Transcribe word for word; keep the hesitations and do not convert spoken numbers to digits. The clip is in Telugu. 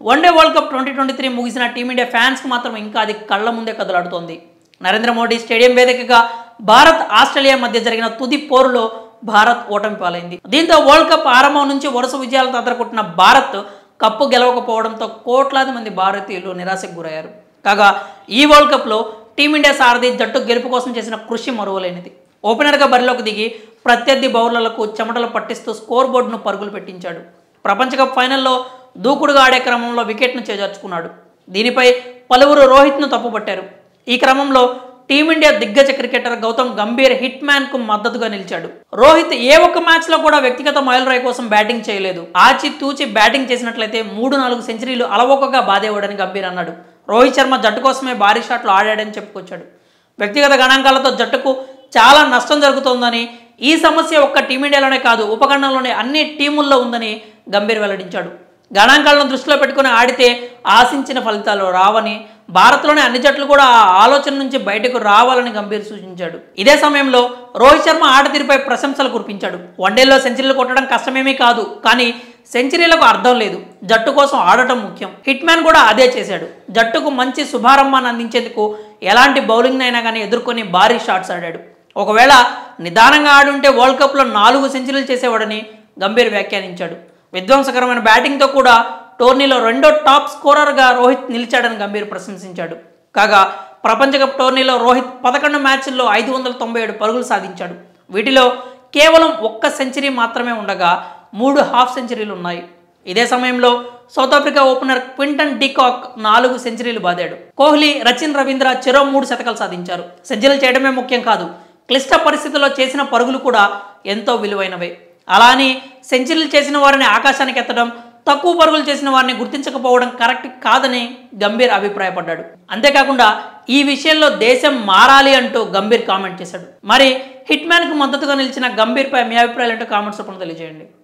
One day world cup twenty twenty three ముగిసిన టీమిండియా ఫ్యాన్స్కి మాత్రం ఇంకా అది కళ్ళ ముందే కదలాడుతోంది. నరేంద్ర మోడీ స్టేడియం వేదికగా భారత్ ఆస్ట్రేలియా మధ్య జరిగిన తుది పోరులో భారత్ ఓటమి పాలైంది. దీంతో వరల్డ్ కప్ ఆరంభం నుంచి వరుస విజయాలతో అదరగొట్టిన భారత్ కప్పు గెలవకపోవడంతో కోట్లాది మంది భారతీయులు నిరాశకు గురయ్యారు. కాగా ఈ వరల్డ్ కప్లో టీమిండియా సారథి జట్టు గెలుపు కోసం చేసిన కృషి మరువలేనిది. ఓపెనర్గా బరిలోకి దిగి ప్రత్యర్థి బౌలర్లకు చెమటలు పట్టిస్తూ స్కోర్ బోర్డును పరుగులు పెట్టించాడు. ప్రపంచ కప్ ఫైనల్లో దూకుడుగా ఆడే క్రమంలో వికెట్ను చేజార్చుకున్నాడు. దీనిపై పలువురు రోహిత్ను తప్పుపట్టారు. ఈ క్రమంలో టీమిండియా దిగ్గజ cricketer Gautam Gambhir hitman కు మద్దతుగా నిలిచాడు. రోహిత్ ఏ ఒక్క మ్యాచ్ లో కూడా వ్యక్తిగత మైలురాయి కోసం బ్యాటింగ్ చేయలేదు. ఆచి తూచి బ్యాటింగ్ చేసినట్లయితే మూడు నాలుగు సెంచరీలు అలవోకగా బాధేవాడని గంభీర్ అన్నాడు. రోహిత్ శర్మ జట్టు కోసమే భారీ షాట్లు ఆడాడని చెప్పుకొచ్చాడు. వ్యక్తిగత గణాంకాలతో జట్టుకు చాలా నష్టం జరుగుతోందని, ఈ సమస్య ఒక్క టీమిండియాలోనే కాదు ఉపఖండంలోని అన్ని టీముల్లో ఉందని గంభీర్ వెల్లడించాడు. గణాంకాలను దృష్టిలో పెట్టుకుని ఆడితే ఆశించిన ఫలితాలు రావని, భారత్లోని అన్ని జట్లు కూడా ఆ ఆలోచన నుంచి బయటకు రావాలని గంభీర్ సూచించాడు. ఇదే సమయంలో రోహిత్ శర్మ ఆటతీరుపై ప్రశంసలు కురిపించాడు. వన్డేల్లో సెంచరీలు కొట్టడం కష్టమేమీ కాదు, కానీ సెంచరీలకు అర్థం లేదు. జట్టు కోసం ఆడటం ముఖ్యం. హిట్ మ్యాన్ కూడా అదే చేశాడు. జట్టుకు మంచి శుభారంభాన్ని అందించేందుకు ఎలాంటి బౌలింగ్ అయినా కానీ ఎదుర్కొని భారీ షాట్స్ ఆడాడు. ఒకవేళ నిదానంగా ఆడుంటే వరల్డ్ కప్లో నాలుగు సెంచరీలు చేసేవాడని గంభీర్ వ్యాఖ్యానించాడు. విధ్వంసకరమైన బ్యాటింగ్తో కూడా టోర్నీలో రెండో టాప్ స్కోరర్గా రోహిత్ నిలిచాడని గంభీర్ ప్రశంసించాడు. కాగా ప్రపంచ కప్ టోర్నీలో రోహిత్ పదకొండు మ్యాచ్ల్లో ఐదు వందల తొంభై ఏడు పరుగులు సాధించాడు. వీటిలో కేవలం ఒక్క సెంచరీ మాత్రమే ఉండగా మూడు హాఫ్ సెంచరీలు ఉన్నాయి. ఇదే సమయంలో South Africa opener Quinton de Kock నాలుగు సెంచరీలు బాదాడు. కోహ్లీ, రచిన్ రవీంద్ర చెరో మూడు శతకాలు సాధించారు. సెంచరీలు చేయడమే ముఖ్యం కాదు, క్లిష్ట పరిస్థితుల్లో చేసిన పరుగులు కూడా ఎంతో విలువైనవే. అలా అని సెంచరీలు చేసిన వారిని ఆకాశానికి ఎత్తడం, తక్కువ పరుగులు చేసిన వారిని గుర్తించకపోవడం కరెక్ట్ కాదని గంభీర్ అభిప్రాయపడ్డాడు. అంతేకాకుండా ఈ విషయంలో దేశం మారాలి అంటూ గంభీర్ కామెంట్ చేశాడు. మరి హిట్ మ్యాన్కు మద్దతుగా నిలిచిన గంభీర్పై మీ అభిప్రాయాలు ఏంటో కామెంట్స్ రూపంలో తెలియజేయండి.